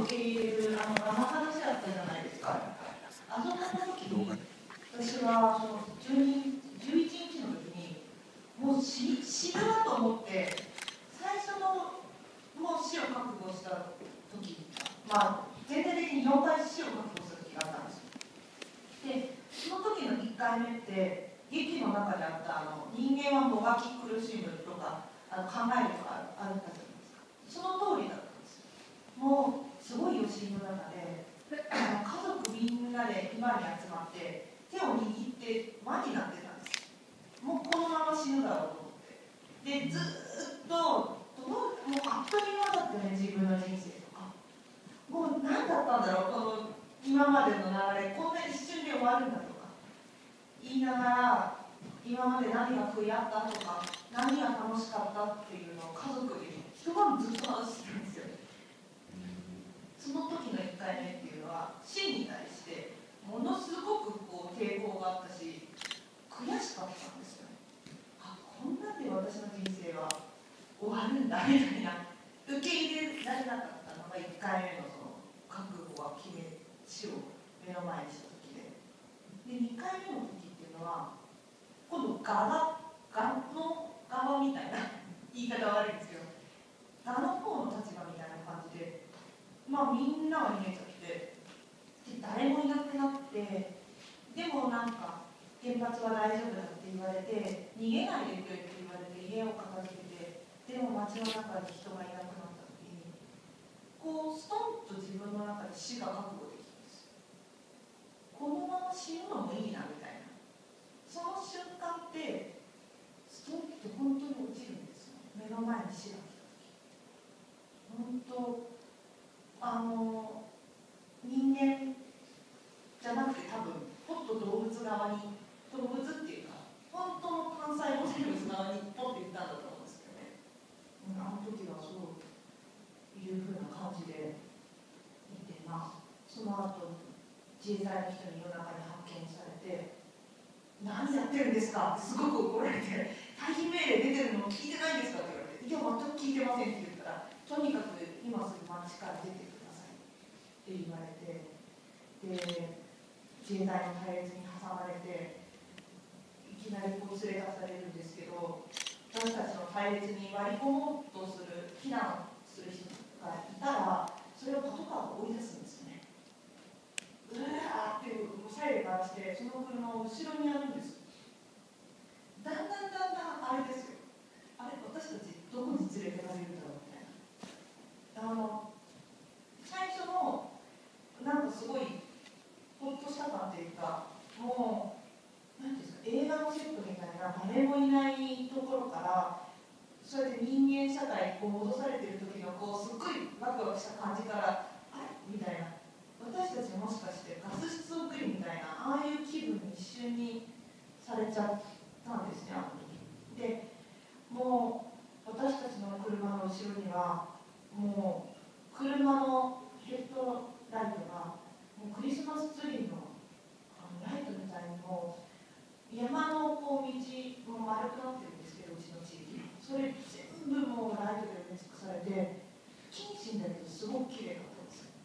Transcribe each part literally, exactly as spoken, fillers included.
受け入れるあの生話だったじゃないですか。あそこの時に私はそのじゅういちにちの時にもう死死ぬなと思って最初のもう死を覚悟した時、まあ全体的によんかい死を覚悟する時があったんですよ。でその時のいっかいめって劇の中であったあの人間はもがき苦しむとかあの考えるとかあるじゃないですか。その通りだったんですよ。もうすごい余震の中で家族みんなで今に集まって手を握って輪になってたんです。もうこのまま死ぬだろうと思ってでずーっともうあっという間だったね、自分の人生とかもう何だったんだろうこの今までの流れ、こんな一瞬で終わるんだとか言いながら今まで何が悔やったとか何が楽しかったっていうのを家族で一晩ずっと話してるんですよ。その時のいっかいめっていうのは死に対してものすごくこう抵抗があったし悔しかったんですよね。あ、こんなんで私の人生は終わるんだみたいな受け入れられなかったのがいっかいめのその覚悟は決め死を目の前にした時で、でにかいめの時っていうのは今度ガガの側みたいな言い方は悪いんですけどガの方の立場みたいな感じでまあみんなが逃げちゃってで誰もいなくなってでもなんか原発は大丈夫だって言われて逃げないでくれって言われて家を片付けてでも街の中で人がいなくなった時にこうストンと自分の中で死が覚悟できたんです。このまま死ぬのもいいなみたいなその瞬間ってストンって本当に落ちるんですよ。目の前に死が来た時本当あの人間じゃなくて多分もっと動物側に動物っていうか本当の単細胞生物側にポンっていったんだと思うんですけどね。あの時はそういうふうな感じで見て、まあその後自衛隊の人に夜中に発見されて何やってるんですかってすごく怒られて退避命令出てるの聞いてないんですかって言われていや全く聞いてませんって言ったらとにかく今すぐ街から出てくださいって言われてで自衛隊の隊列に挟まれていきなりこう連れ出されるんですけど私たちの隊列に割り込もうとする避難する人がいたらそれをパトカーが追い出すんですね。うわーっていうサイレンがしてその車を後ろにやるんです。だんだんだんだんあれですよあれ私たちどこに連れてかれるんだろうみたいなあの最初のなんかすごいほっとした感っていうかもう何ですか映画のセットみたいな誰もいないところからそうやって人間社会にこう戻されてる時のこうすっごいワクワクした感じからあれみたいな私たちもしかしてガス室送りみたいなああいう気分に一瞬にされちゃったんですねあの時でもう私たちの車の後ろにはもう車のヘッドライトがもうクリスマスツリーのあのライトみたいにもう山のこう道も丸くなってるんですけどうちの地域それ全部もうライトで埋め尽くされて近親だけどすごく綺麗だったんですよ。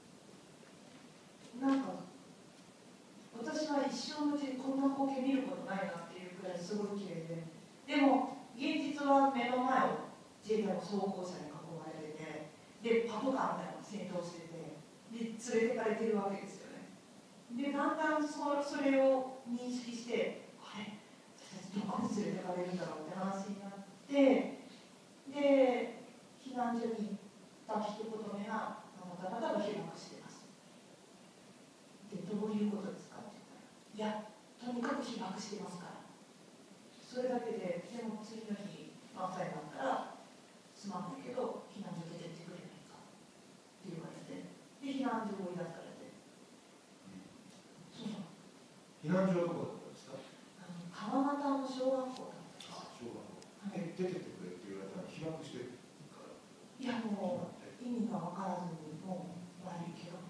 なんか私は一生のうちにこんな光景見ることないなっていうくらいすごい綺麗ででも現実は目の前を自衛隊の装甲車に囲まれててでパトカーみたいなのが先導しててで連れてかれてるわけですよね。でだんだん そ, それを認識してあれ私たちどこに連れてかれるんだろうって話になってで避難所に行った一言目があなた方が被爆してますでどういうことですかって言ったらいやとにかく被爆してますからそれだけででも次の日朝になったらすまないけど避難所出てってくれないかって言われてで避難所を追い出されてそうそう避難所はどこだったんですか？ あの川俣の小学校だったんです。 あ、小学校、はい、出てってくれって言われたら被爆してるからいやもう意味が分からずにもう悪いけど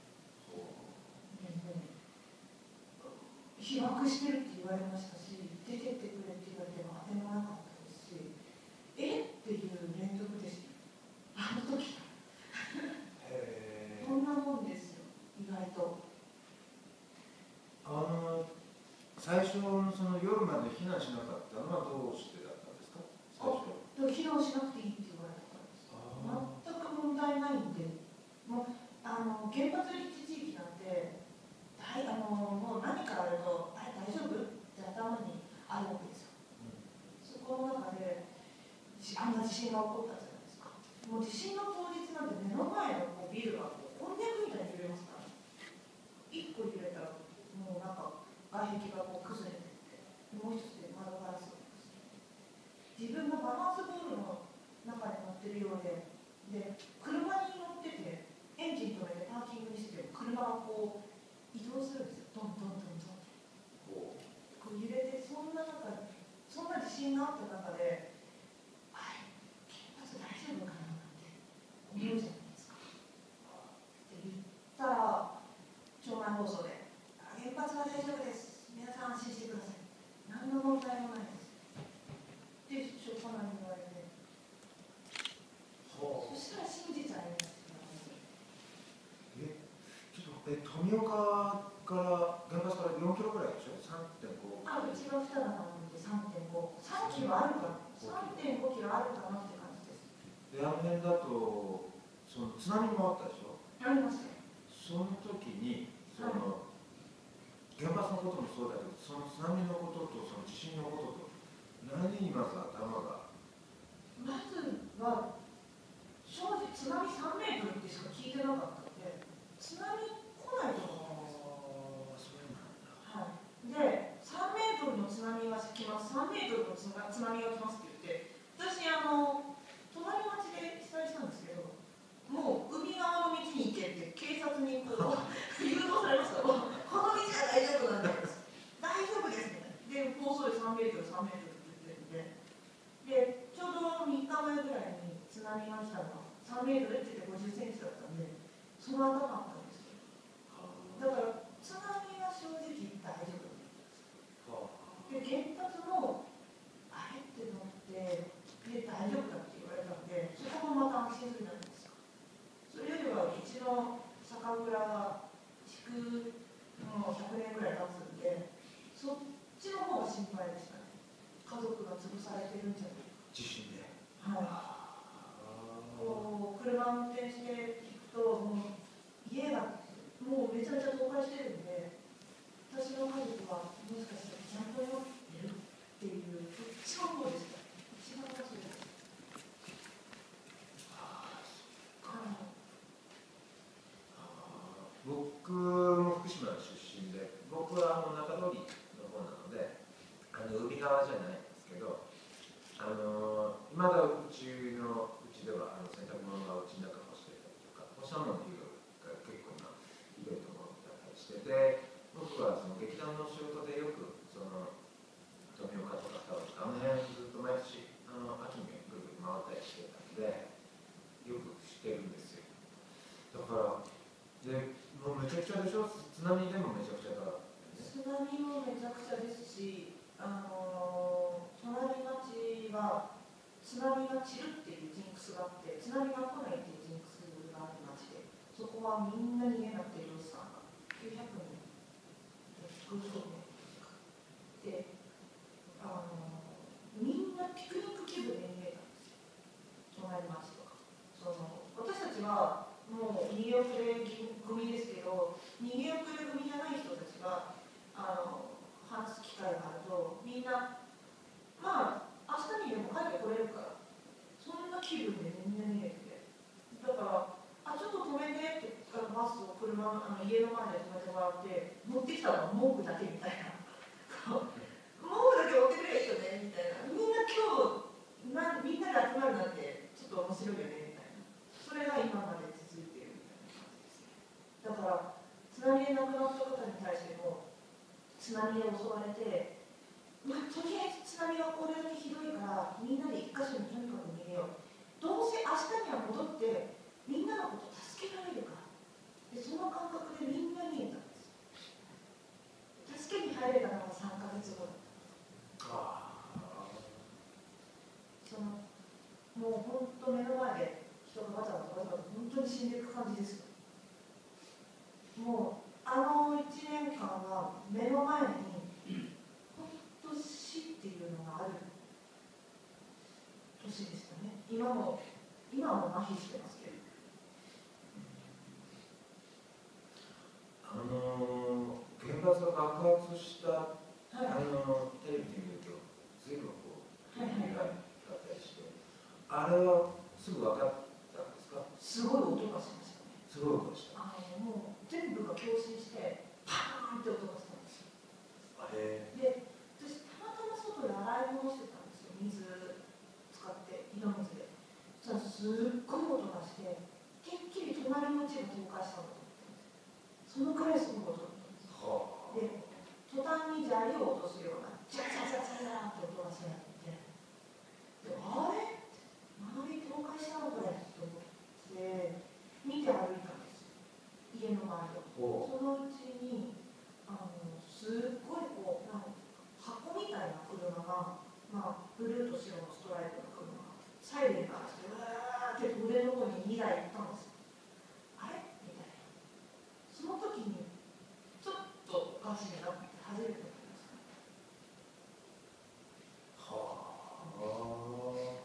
被爆してるって言われましたし出てってくれって言われても当てもなかったですしえっていう連続でしたあの時へまで避難しなかったのはどうしてだったんですか、最初。 避難しなくていいって言われたからです。全く問題ないんで、もうあの原発立地地域なんて、はい、あのもう何かあると、あれ大丈夫って頭にあるわけですよ。そこの中であんな地震が起こったじゃないですか。もう地震の当日なんて目の前のこうビルがこうこんにゃくみたいに揺れますから、いっこ揺れたらもうなんか外壁がこう崩れていって、もう一つで窓ガラスが自分のバランスボールの中に乗ってるようで、で車に乗っててエンジン止めてパーキングにしてて車がこう移動するんですよ。ドンドンドンドンってこう揺れて、そんな中でそんな地震があった中で、あれ原発大丈夫かななんて思うじゃないですか。って言ったら町内放送で「原発は大丈夫です、皆さん安心してください、何の問題もないです」ってしょっぱなに言われて、そしたら信じちゃいます。 え、ちょっとえ富岡から原発からよんキロぐらいでしょ、さんてんご。 あ、うちが双葉なのでさんてんご、さんキロあるか、さんてんごキロあるかなって感じです。 で、あの辺だとその津波もあったでしょ。 ありましたよ。 その時にその、はい、原発のこともそうだけど、その津波のこととその地震のことと何にまず頭が。 まずは正直津波さんメートルってしか聞いてなかったので、津波来ないと思うんですよ。 そうなんだ。 はい。で、さんメートルの津波が来ます、さんメートルの津波が来ますって言って、私あの隣町で被災したんですけど、もう海側の道に行けって警察にこう誘導されました。この道は大丈夫なんです。大丈夫ですね。で、高層でさんメートル、さんメートルって言ってるんで。で、ちょうどみっかまえぐらいに津波が来たのがさんメートルって言ってごじゅっセンチだったんで、その頭あったんですよ。だから津波は正直大丈夫で、原発もあれって思ってで大丈夫だって言われたんで、そこもまた安心するじゃないですか。それよりはうちの酒蔵が築もうひゃくねんぐらい経つんで、そっちの方が心配でしたね。家族が潰されてるんじゃないか。 地震で。 はい。こう車運転していくと、もう家がもうめちゃめちゃ倒壊してるんで、私の家族はもしかしたらちゃんと持ってるっていう、そっちの方でした。一番そうです。 僕も福島出身で、僕はあの中通りの方なので、あの海側じゃないんですけど、あのいまだうちのうちではあの洗濯物がうちの中干してたりとか、干し物の被害が結構なひどいところだったりしてて、僕はその劇団の仕事でよくその富岡とか田尾とかあの辺ずっと毎年あの秋にぐるぐる回ったりしてたんで、よく知ってるんですよ。だからでもうめちゃくちゃでしょ、津波でもめちゃくちゃだ、ね、 津波もめちゃくちゃですし、あの隣町は津波が散るっていうジンクスがあって、津波が来ないっていうジンクスがある町で、そこはみんな逃げなくて漁師さんがきゅうひゃくにんごじゅうねんで、あのみんなピクニック気分で逃げたんですよ、隣町とか。その私たちはもう逃げ遅れ組ですけど、逃げ遅れ組じゃない人たちがあの話す機会があると、みんなまあ明日にでも帰ってこれるから、そんな気分でみんな逃げてて、だからあちょっと止めてってバスを車のあの家の前で止めてもらって、持ってきたのは毛布だけみたいな毛布だけ持ってくればいいよねみたいな、みんな今日なみんなで集まるなんてちょっと面白いよねみたいな、それが今まで続いているみたいな感じですね。だから津波で亡くなった方に対しても、津波で襲われて、まあ、とりあえず津波がこれだけひどいからみんなで一箇所にとにかく逃げよう、どうせ明日には戻ってみんなのこと助けられるからで、その感覚でみんな逃げたんです。助けに入れたのがさんかげつごだった。そのもう本当目の前で人がバタバタバタバタ本当に死んでいく感じですよ。もうあのいちねんかんは目の前に本当死っていうのがある年でしたね。今も今も麻痺してますけど。 あのー、原発が爆発した、はい、あのテレビで見ると随分こう被害があったりして、あれはすぐ分かったんですか？ すごい音がしましたね。 すごい音がした。 あのもう全部が共振してパーンって音がしたんですよ。 あれで、私たまたま外で洗い物してたんですよ。水使って井戸水で。そしたらすっごい音がして、てっきり隣の家が倒壊したのと思ってそのくらいすごい音だったんですよ。はあ、で、途端に砂利を落とすようなジャジャジャジャジャって音がしなくて、で、あれ周り倒壊したのこれと思って見て歩いたんですよ。家の周りを。そのうちにあのすっごいこうなん箱みたいな車が、まあ、ブルーと白のストライプの車がサイレンからしてうわーって上の方ににだい行ったんですよ。あれみたいな。その時にちょっとおかしいなって初めて思いました。はあ。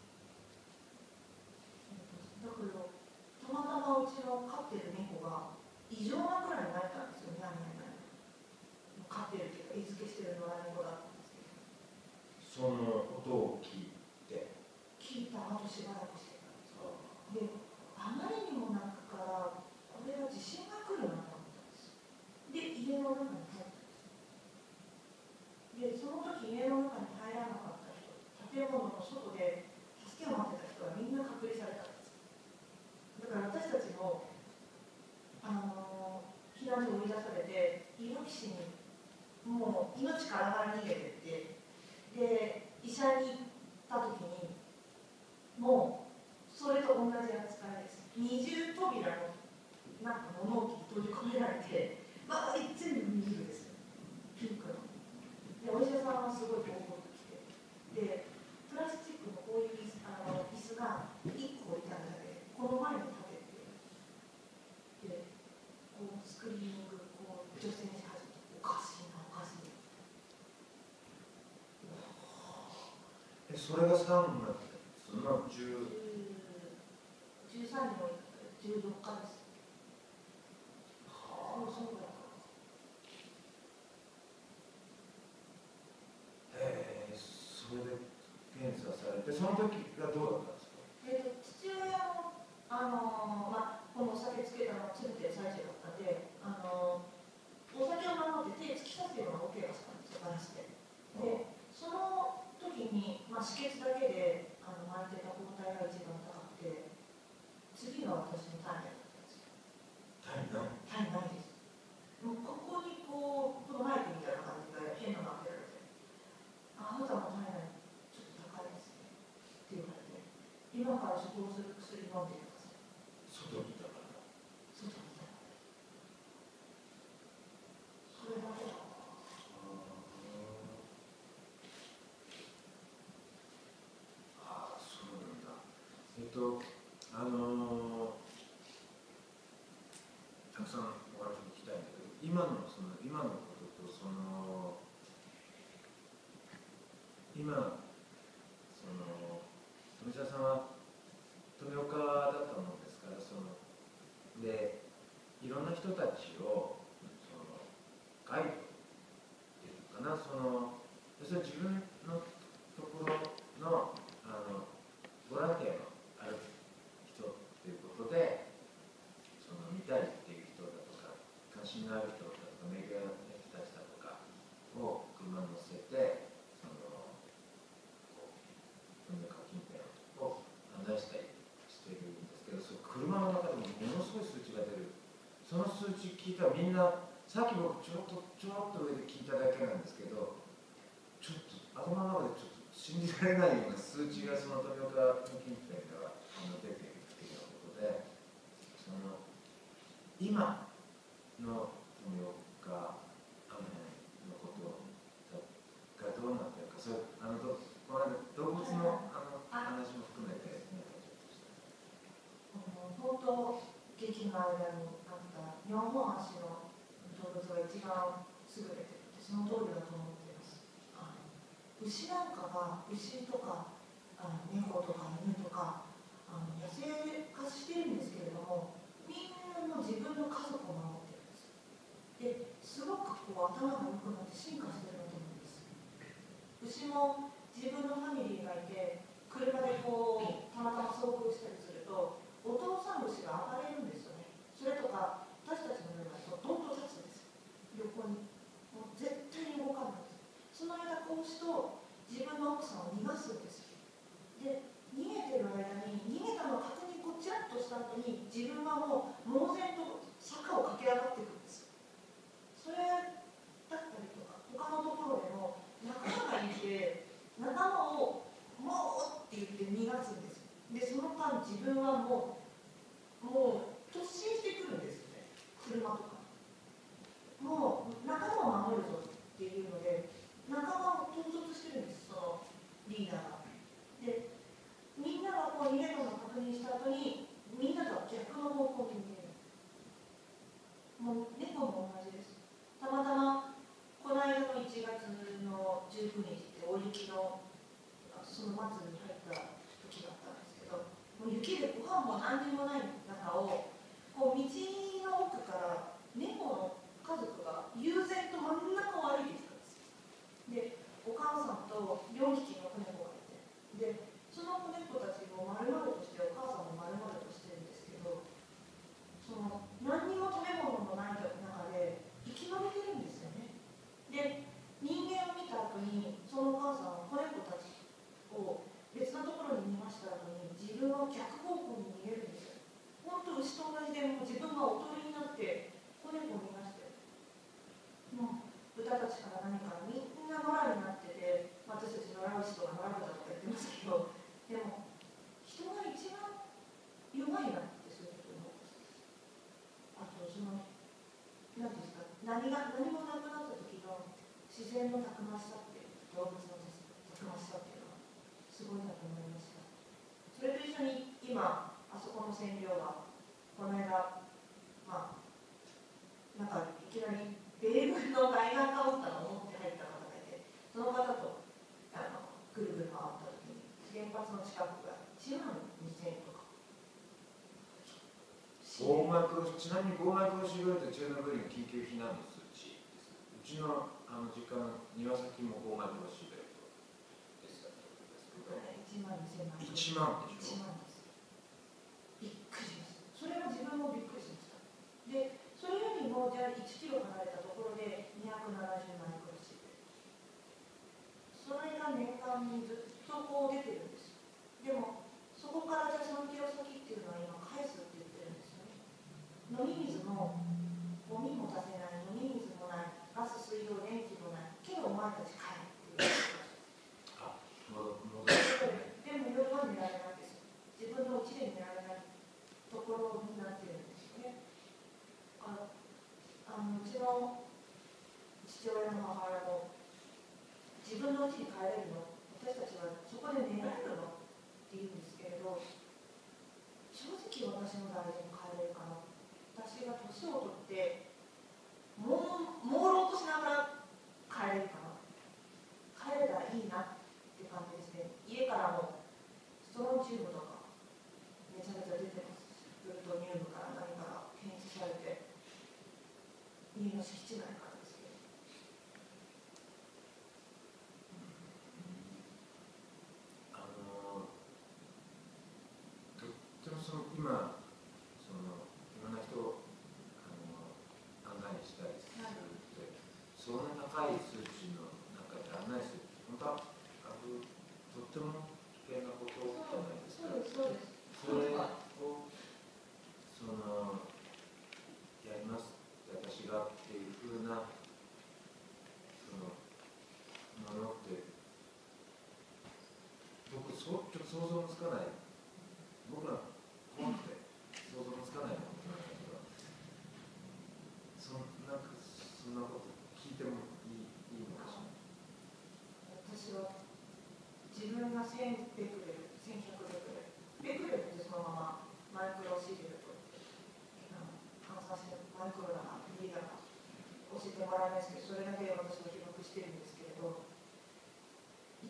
だけどたまたまうちの飼ってる猫が異常なくらい泣いたんですよ。ニャンニャンニャン。飼ってるっていうか餌付けしてる野良猫だったんですけど。 その音を聞いて聞いた後しばらくしてたんですよ。で、あまりにも泣くからこれは地震が来るなと思ったんです。で、家の中に入ったんです。で、その時家の中に入らなかった人、建物の外で助けを待ってた人はみんな隔離されたんです。だから私たちもあのー、避難所を追い出されていわき市にもう命からがら逃げてってで医者に行った時にもうそれと同じ扱いです。二重扉のなんか物置に閉じ込められて、まあ、全部二重ですよ。ピンクの。でお医者さんはすごいボコボコ来てでプラスチックのこういう椅子、あの椅子がいっこ置いてあるだけでこの前に立ててでこうスクリーニングこう女性にし始めておかしいなおかしいな。 えそれがさんがつのじゅうじゅうさんにもじゅうよっかです。はあ、そうだった。 へえ、それで検査されて、その時がどうだったんですか？ えー、と父親も、あのーまあ、このお酒つけたのを詰めてる最中だったんで、あのー、お酒を守って手突き刺すような大怪我したんですよ、ガラスで。で、その時に、まあ、止血だけであの巻いてた包帯が一番高くて、次が私の体内だったんですよ。 体内？ 体内です。もうここにこう、このマイクみたいな感じで変なの当てられて、あなたの体内ちょっと高いですねって言われて、今から処方する薬飲んでください。 外にいたから。 外にいたから。それだけだ。 ああ、そうなんだ。えっと、あのー、たくさんお話を聞きたいんだけど、今のその今のこととその今その富澤さんは富岡だったものですから、そのでいろんな人たちをそのガイドっていうかな、その要するに自分のところのあのボランティアのある人っていうことでその見たいっていう人だとか関心のある人だとかメディアの人たちだとかを車に乗せてその富岡近辺を案内したりしてるんですけど、その車の中でもものすごい数値が出る。その数値聞いたらみんなさっき僕ちょろっとちょろっと上で聞いただけなんですけど、ちょっと頭の中でちょっと信じられないような数値がその富岡近辺では出ているっていうことで、その今の富岡あののことがどうなってるか、それあのどこの間動物のあの話も含めて、ね、 本当劇の間にあったよんほん足の動物が一番優れてるってその通りだと思っています。あの牛牛なんかが牛とかあの猫とか犬とかあの野生化してるんですけれども、みんなも自分の家族を守ってるんです。ですごくこう頭が良くなって進化してると思うんです。牛も自分のファミリーがいて、車でこうたまたま遭遇したりすると、お父さん牛が暴れるんですよね。それとか私たちのような人どんどん立つんですよ、横に。もう絶対に動かないんです。その間こうしと自分の奥さんを逃がすんですよ。で逃げてる間に逃げたのを確認こうチラッとした後に自分はもう猛然と坂を駆け上がっていくんですよ。それだったりとか他のところでも仲間がいて仲間をもうって言って逃がすんですよ。でその間自分はもうもう突進してくるんですよね、車とか。もう仲間を守るぞっていうので仲間を統率してるんです、そのリーダーが。でみんながこう逃げたのを確認した後にみんなとは逆の方向に逃げる。もう猫も同じです。たまたまこの間のいちがつのじゅうくにちって大雪のその末に入った時だったんですけど、もう雪でご飯も何にもない中をこう道の奥から猫の家族が悠然と真ん中を歩いてきたんですよ。でお母さんとよんひきの子猫がいて、でその子猫たちも丸々としてお母さんも丸々としてるんですけど、その何にも食べ物のない中で生き延びてるんですよね。で人間を見た後にそのお母さんは子猫たちを別のところに逃がした後に自分は逆方向に逃げるんですよ。本当牛と同じでもう自分がおとりになって子猫を逃がして、もう豚たちから何からみんな野良になってて、私たち野良牛とか野良豚とか言ってますけど、でも人が一番弱いなってそういうこと思うんです。あとその何ですか、何が何もなくなった時の自然のたくましさっていう、動物のたくましさっていうのはすごいなと思いました。それと一緒に今あそこの占領はこの間まあなんかいきなり米軍のガイガーカウンターを持って入った方がいて、その方とあのぐるぐる回った時に原発の近くがいちまんにせんとか。 ゴーマイクロちなみにゴーマイクロシーベルトチェルノブイリの緊急避難の数値です。うちのあの実家の庭先もゴーマイクロシーベルトでしたと思うんですけど、 いちまんにせんまん。 いちまんでしょ。 いちまんです。びっくりしました。それは自分もびっくりしました。で、それよりもじゃあいちキロ離れたところでにひゃくななじゅうマイクロシーベルト。それが年間にずっとこう出てるんです。でもそこからじゃあさんキロ先っていうのは今返すって言ってるんですよね。飲み水もゴミも出せない、飲み水もない、ガス水道電気もないけどお前たち帰るって言ってました。 あ、戻戻る。 でも夜は寝られないんですよ。自分の家で寝られないところになってるんですよね。ああのうちの父親の母親も自分の家に帰れるの、私たちはそこで寝られるのって言うんですけれど、正直私の代でも帰れるかな。私が年を取ってもう朦朧としながら帰れるかな、帰れたらいいなって感じですね。家からもストロンチウムとかめちゃめちゃ出てます。プルトニウムから何から検出されて、家の敷地内からですけど、 あのとってもその今そのいろんな人をあの案内したりするって、そんな高い数値の中で案内するって本当はあのとっても危険なことじゃないですか。 そうですそうです。 それをそのやりますって私がっていうふうなそのものって僕そうちょっと想像もつかない、僕ら怖くて想像もつかないものなんだけど、そんなんかそんなこと聞いてもいいいいのかしら。 私は自分がせんベクレル、せんひゃくベクレル、ベクレルってそのままマイクロシーベルトって換算してマイクロだな、ミリだな教えてもらえないですけど、それだけで私は記録してるんですけれど、い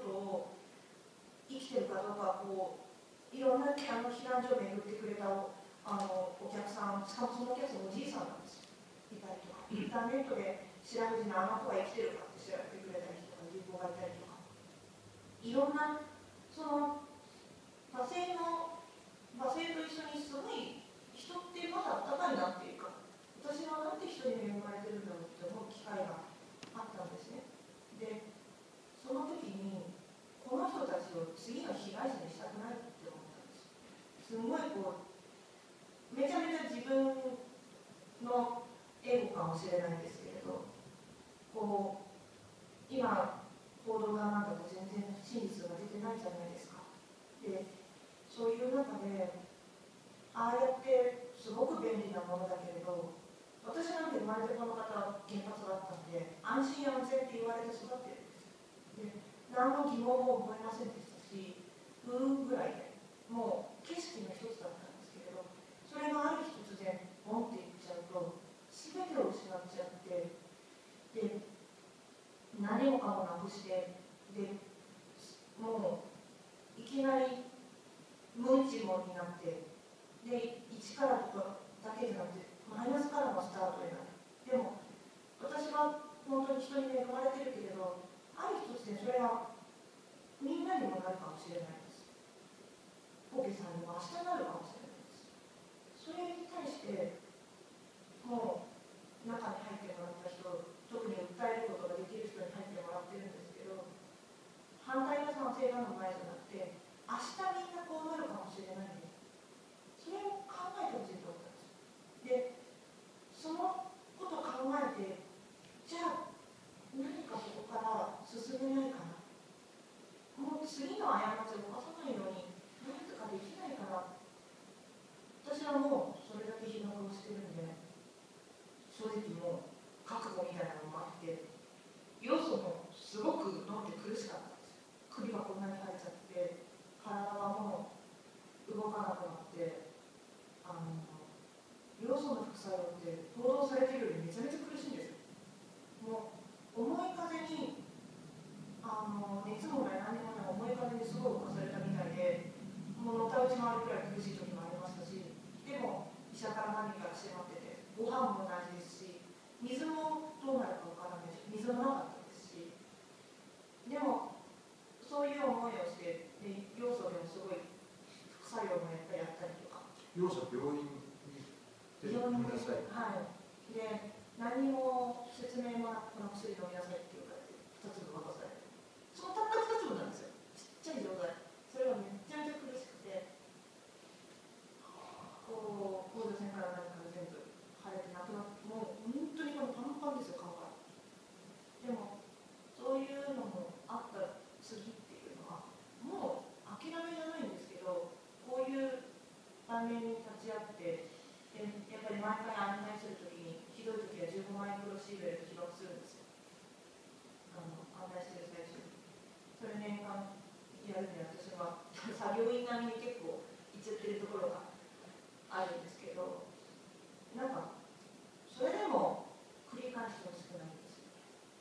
ことを生きてるかどうか、こういろんなあの避難所を巡ってくれたあのお客さん、しかもそのお客さんおじいさんなんですよ、いたりとか、インターネットで調べてあの子が生きてるかって調べてくれたりとか、人口がいたりとか、いろんなその惰性の惰性と一緒にすごい人ってまだあったかいなっていうか、私はなんて人に恵まれてるんだろうって思う機会があったんですね。で、その時にこの人たちを次の被害者にしたくないって思ったんです。すごいこうめちゃめちゃ自分のエゴかもしれないんですけれど、こう今報道がなんだと全然真実が出てないじゃないですか。で、そういう中でああやってすごく便利なものだけれど、私なんて生まれてこの方は原発だったんで安心安全って言われて育ってるんです。で、何の疑問も覚えませんでしたし、うーぐらいでもう景色の一つだったんですけれど、それがある日突然ボンっていっちゃうと全てを失っちゃって、で何もかもなくして、でもういきなり無一文になって、で一からとかだけじゃなくてマイナスからのスタートになる。でも私は本当に人に恵まれてるけれど、ある日突然それがみんなにもなるかもしれないです。ポケさんにも明日なるかもしれないです。それに対してもう中に入ってもらった人、特に訴えることができる人に入ってもらってるんですけど、反対が賛成がの前じゃなくて、明日みんなこうなるかもしれないんで、それを考えてほしいと思ったんです。で、そのことを考えて、じゃあ何かそこから進めないかな、もう次の過ちを犯さないように何とかできないかな。私はもうそれだけ被爆をしてるんで、正直もう覚悟みたいなのもあって、要素もすごく飲んで苦しかったんですよ。首がこんなに腫れちゃって、体がもう動かなくなって、あの要素の副作用って報道されてるよりめちゃめちゃ苦しいんですよ。もう重い風にあの熱もない何もない重い風にすごい侵されたみたいで、もうのたうち回るくらい苦しい時もありましたし、でも医者から何から迫ってて、ご飯も同じですし、水もどうなるかわからないし、水もなかったですし、でもそういう思いをして、で要素でもすごい副作用もやっぱりやったりとか。 要素病院に病院で、はい。で、何も説明もなくこの薬飲みなさいって言われて、ふたつぶ渡されて、そのたったふたつぶなんですよ。ちっちゃい錠剤。それがめちゃめちゃ苦しくて、こう、甲状腺から何から全部腫れてなくなって、もう本当にこのパンパンですよ、顔が。でも、そういうのもあった次っていうのは、もう諦めじゃないんですけど、こういう晩年に立ち会って、でやっぱり毎回案内するときに、ひどいときはじゅうごマイクロシーベルト記録するんですよ。あの案内してる最中に。それ年間やるんで、私は作業員並みに結構いっちゃってるところがあるんですけど、なんか、それでも繰り返してほしくないんですよ。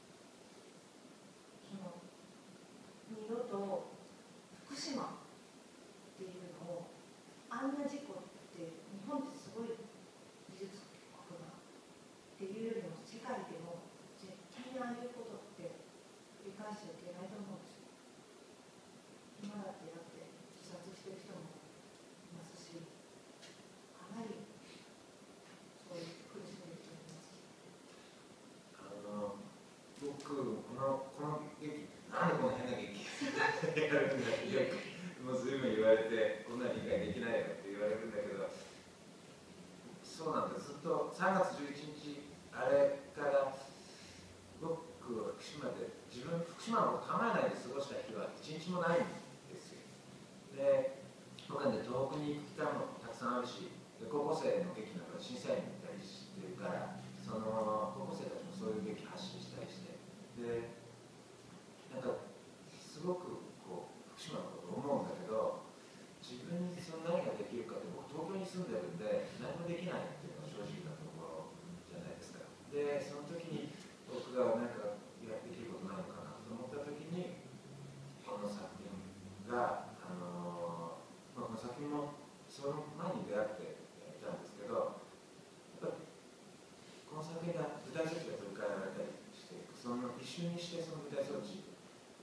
その二度と福島っていうのを、あんな事故って日本ってすごい技術国がっていうよりも世界でも絶対にああいうことって繰り返しちゃいけないと思うんですよ。今だってだって自殺してる人もいますし、かなりそういう苦しんでる人もいますし。 あの僕このこの劇なんでこの変な劇やるんだってよくもう随分言われて、こんな理解できないよって言われるんだけど、そうなんだ。ずっとさんがつじゅういちにちあれから僕は福島で自分福島のこと考えないで過ごした日は一日もないんですよ。で、僕はね東北に行く機会もたくさんあるし、高校生の劇なんか審査員に行ったりしてるから、その高校生たちもそういう劇発信したりして、でなんかすごくこう福島のことを思うんだけど、自分にその何ができるかって、僕東京に住んでるんで何もできないっていうのが正直なところじゃないですか。でその時に僕が何かやってできることないのかなと思った時に、この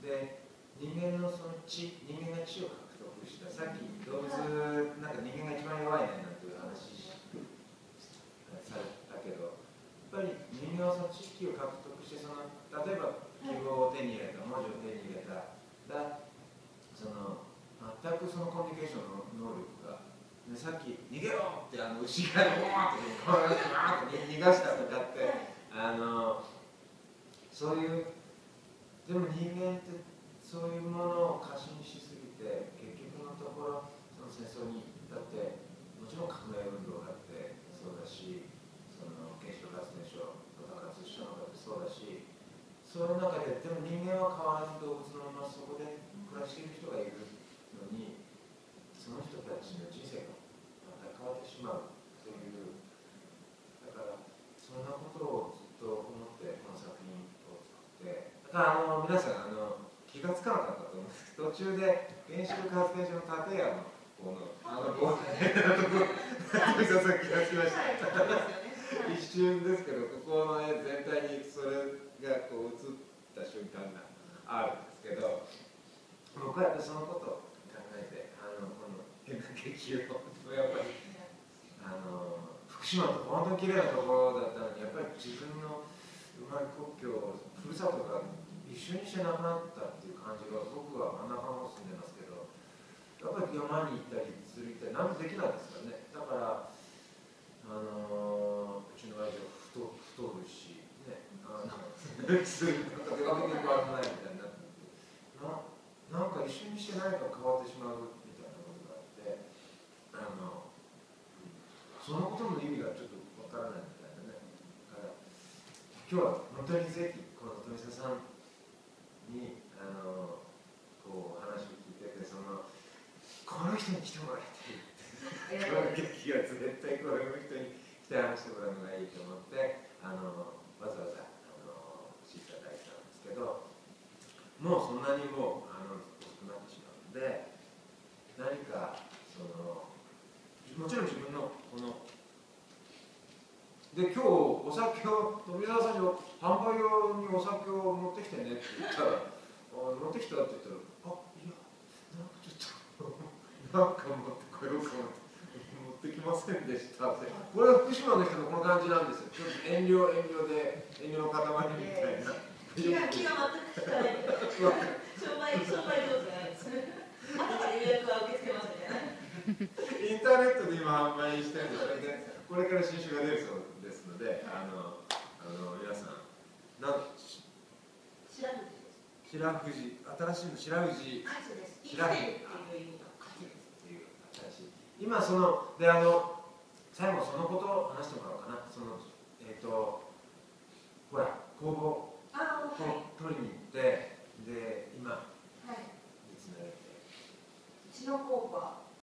で人間のその知、人間が知を獲得した、さっき動物、なんか人間が一番弱いねなんていう話されたけど、やっぱり人間はその知識を獲得して、その例えば記号を手に入れた、文字を手に入れた、だその全くそのコミュニケーションの能力が、ね、さっき逃げろってあの牛がボーってこうやってバーって逃がしたとかって、あのそういう、でも人間ってそういうものを過信しすぎて、結局のところその戦争にだってもちろん革命運動だってそうだし、その原子力発電所を爆発したのだってそうだし、そういう中ででも人間は変わらず動物のままそこで暮らしている人がいるのに、その人たちの人生がまた変わってしまうという、だからそんなことをずっと思ってこの作品を作って、だからあの皆さんあの気がつかなかったと思うんですけど、途中で原子力発電所の建屋のこのあの棒みたいなところ、富澤さん気がつきました。一瞬ですけど、ここの絵全体にそれがこう映った瞬間があるんですけど、僕はやっぱりそのことを考えて、あのこの変な劇をやっぱりあの福島って本当に綺麗なところだったのに、やっぱり自分の生まれ故郷、ふるさとが一緒にしてなくなったっていう感じが、僕は真ん中の方住んでますけど、やっぱり山に行ったり釣り行ったり何もできないですからね。だからあのうちの親父は太太るしね、あの釣りとか出かけていくはずないみたいになってな、なんか一緒にして何か変わってしまうみたいなことがあって、あのそのことの意味がちょっとわからないみたいなね。だから今日は本当にぜひこの富澤さんにあのこう話を聞いてて、そのこの人に来てもらいたいってこの劇が絶対この人に来て話してもらうのがいいと思って、あのわざわざあの知っただいたんですけど、もうそんなにもうあの遅くなってしまうので、何かそのもちろん自分のこので、今日お酒を富澤さんに販売用にお酒を持ってきてねって言ったら、持ってきたって言ったら、あ、いや、なんかちょっとなんか持ってこようかなって持ってきませんでしたって。これは福島の人のこの感じなんですよ。ちょっと遠慮遠慮で遠慮の塊みたいな。 気が気が全くつかない。商売商売上手じゃないです。後から予約は受け付けますね。 インターネットで今販売してるんですよね。これから新酒が出るそうですので、あの、あの皆さん、なん白富士です。 白富士、新しいの白富士。 はい、そうです。 白富士っていう意味の勝ちです。 っていう新しい。今そのであの最後そのことを話してもらおうかな。そのえっ、ー、とほら工房